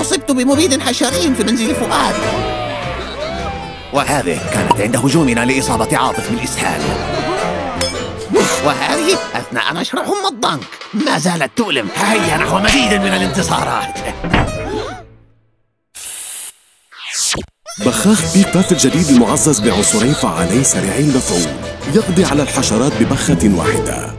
أصبت بمبيد حشري في منزل فؤاد. وهذه كانت عند هجومنا لإصابة عاطف بالإسهال. وهذه أثناء نشر حمى الضنك. ما زالت تؤلم. هيا نحو مزيد من الانتصارات. بخاخ بيك باف الجديد المعزز بعنصرين فعالين سريعي المفعول يقضي على الحشرات ببخة واحدة.